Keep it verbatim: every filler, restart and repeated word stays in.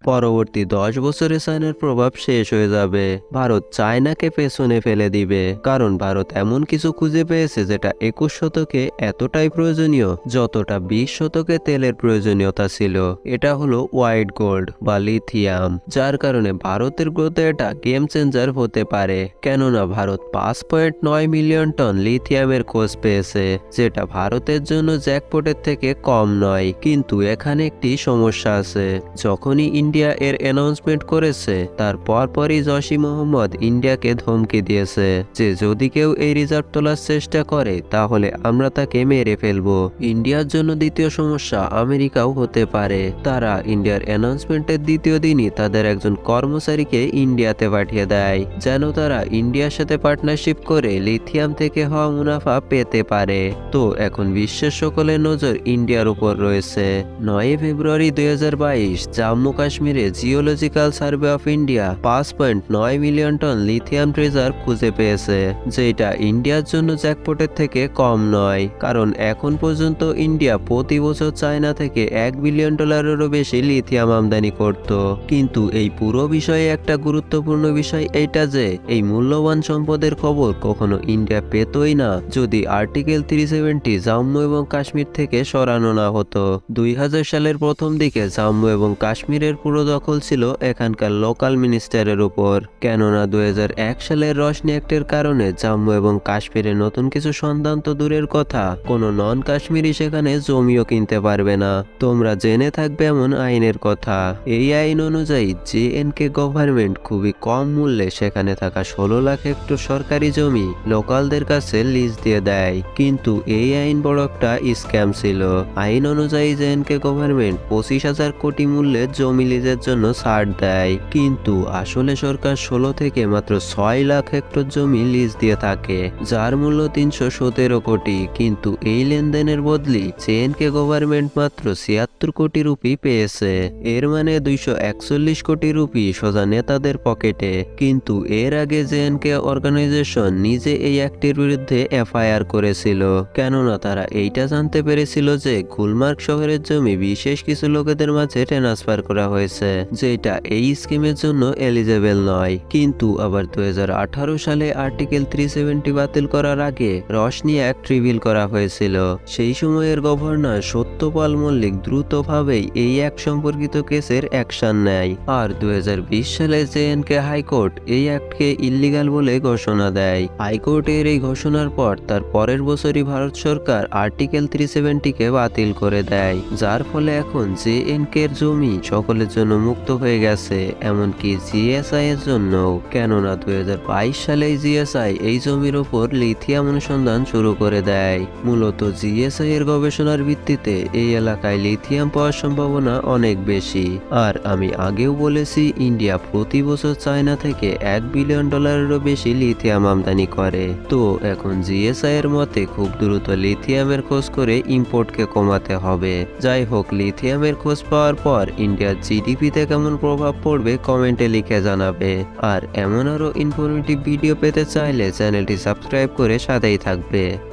পরবর্তী দশ বছরে চায়নার প্রভাব শেষ হয়ে যাবে। ভারত চায়নাকে পেছনে ফেলে দিবে, কারণ ভারত এমন কিছু খুঁজে পেয়েছে যেটা একুশ শতকে এতটাই প্রয়োজনীয় যতটা বিশ শতকে তেলের প্রয়োজনীয়তা ছিল। এটা হলো হোয়াইট গোল্ড বা লিথিয়াম, যার কারণে ভারতের গ্রোথে এটা গেম চেঞ্জার হতে পারে। কেননা ভারত পাঁচ পয়েন্ট নয় মিলিয়ন টন লিথিয়ামের খোঁজ পেয়েছে, যেটা ভারতের জন্য জ্যাকপটের থেকে কম নয়। কিন্তু এখানে একটি সমস্যা আছে। যখনই ইন্ডিয়া এর অ্যানাউন্সমেন্ট করেছে তার পরপরই জaish-e-mohammad ইন্ডিয়াকে ধমকি দিয়েছে যে যদি কেউ এই রিজার্ভ তোলার চেষ্টা করে তাহলে আমরা তাকে মেরে ফেলবো। ইন্ডিয়ার জন্য দ্বিতীয় সমস্যা আমেরিকাও হতে পারে। তারা ইন্ডিয়ার অ্যানাউন্সমেন্টের দ্বিতীয় দিনই তাদের একজন কর্মচারীকে ইন্ডিয়াতে পাঠিয়ে দেয়, যেন তারা ইন্ডিয়ার সাথে পার্টনারশিপ করে লিথিয়াম থেকে হওয়া মুনাফা পেতে পারে। তো এখন বিশ্বের সকলের নজর ইন্ডিয়ার উপর রয়েছে। নয় ফেব্রুয়ারি দুই হাজার বাইশ জম্মু কাশ্মীরে জিওলজিক্যাল সার্ভে অফ ইন্ডিয়া পাঁচ পয়েন্ট নয় মিলিয়ন টন লিথিয়াম রিজার্ভ খুঁজে পেয়েছে, যেটা ইন্ডিয়ার জন্য জ্যাকপটের থেকে কম নয়। কারণ এখন পর্যন্ত ইন্ডিয়া প্রতি বছর চায়না থেকে এক বিলিয়ন ডলারেরও বেশি লিথিয়াম আমদানি করত। কিন্তু এই পুরো বিষয়ে একটা গুরুত্বপূর্ণ বিষয় এইটা যে এই মূল্যবান সম্পদের খবর কখনো ইন্ডিয়া পেতই না যদি আর্টিকেল থ্রি সেভেন্টি জম্মু এবং কাশ্মীর থেকে সরানো না হতো। দুই হাজার সালের প্রথম দিকে জম্মু এবং কাশ্মীরের পুরো দখল ছিল এখানকার লোকাল মিনিস্টারের উপর। কেননা দুই হাজার এক সালের রশনি অ্যাক্টের কারণে জম্মু এবং কাশ্মীরে নতুন কিছু সন্ধান তো দূরের কথা, কোনো নন কাশ্মীরি সেখানে জমিও কিনতে পারবে না। তোমরা জেনে থাকবে এমন আইনের কথা। এই আইন অনুযায়ী জে এন্ড কে গভর্নমেন্ট খুবই কম মূল্যে সেখানে থাকা ষোলো লাখ হেক্টর সরকারি জমি লোকালদের কাছে লিজ দিয়ে দেয়। কিন্তু এই আইন বড় একটা স্ক্যাম ছিল। আইন অনুযায়ী জে এন্ড কে গভর্নমেন্ট পঁচিশ হাজার কোটি মূল্যে জমি লিজের জন্য ছাড় দেয়, কিন্তু আসলে সরকার ষোলো থেকে মাত্র ছয় লাখ হেক্টর জমি লিজ দিয়ে থাকে, যার মূল্য তিনশো সতেরো কোটি। কিন্তু এই লেনদেনের বদলি জে এন্ড কে গভর্নমেন্ট মাত্র ছিয়াত্তর কোটি রুপি পেয়েছে। এর মানে দুইশো একচল্লিশ কোটি রুপি সোজা নেতাদের পকেটে। কিন্তু এর আগে জে এন্ড কে অর্গানাইজেশন নিজে এই অ্যাক্টের বিরুদ্ধে এফ আই আর করেছিল, কেননা তারা এইটা জানতে পেরেছিল যে গুলমার্গ শহরের জমি বিশেষ কিছু লোকেদের মাঝে ট্রান্সফার করা হয়েছে, যেটা এই স্কিমের জন্য এলিজেবল নয়। কিন্তু আবার দুই হাজার আঠারো সালে আর্টিকেল থ্রি সেভেন্টি বাতিল করার আগে রশনি অ্যাক্ট রিভিল করা হয়েছিল। সেই সময়ের গভর্নর সত্যপাল মল্লিক দ্রুতভাবেই এই অ্যাক্ট সম্পর্কিত কেসের অ্যাকশন নেয়। আর দুই হাজার বিশ সালে জে এন্ড কে হাইকোর্ট এই অ্যাক্টকে ইল্লিগাল বলে ঘোষণা দেয়। হাইকোর্টের এই ঘোষণার পর তার পরের বছরই ভারত সরকার আর্টিকেল থ্রি সেভেন্টি কে বাতিল করে দেয়, যার ফলে এখন জে এন্ড কে এর জমি সকলের জন্য মুক্ত হয়ে গেছে, এমনকি জি এস আই এর জন্য। কেননা দুই হাজার বাইশ সালে জি এস আই এই জমির উপর লিথিয়াম অনুসন্ধান শুরু করে দেয়। মূলত জি এস আই এর গবেষণার ভিত্তিতে এই এলাকায় লিথিয়াম পাওয়ার সম্ভাবনা অনেক বেশি। আর আমি আগেও বলেছি ইন্ডিয়া প্রতি বছর চায়না থেকে এক বিলিয়ন ডলারেরও বেশি লিথিয়াম আমদানি করে। তো এখন জি এস আই এর মতে খুব দ্রুত লিথিয়ামের খোঁজ করে ইম্পোর্টকে কমাতে হবে। যাই হোক, লিথিয়ামের খোঁজ পাওয়ার পর ইন্ডিয়ার জিডিপিতে কেমন প্রভাব পড়বে কমেন্টে লিখে জানাবে। আর এমন আরো ইনফরমেটিভ ভিডিও পেতে চাইলে চ্যানেলটি সাবস্ক্রাইব করে সাথেই থাকবে।